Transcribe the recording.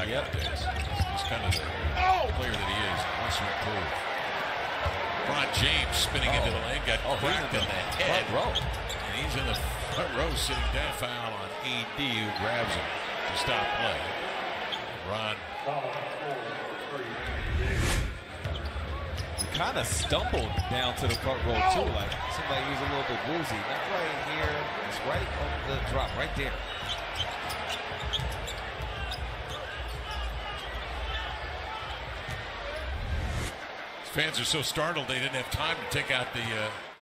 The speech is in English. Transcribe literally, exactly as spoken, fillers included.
back yep. nowadays. He's kind of the player that he is. Wants to improve. LeBron James spinning oh. into the lane, got oh, cracked in the head. Front row. And he's in the front row sitting down. Foul on A D, who grabs him to stop play. LeBron. He kind of stumbled down to the front row too, like somebody who's a little bit woozy. Not right here. It's right on the drop, right there. Fans are so startled they didn't have time to take out the uh,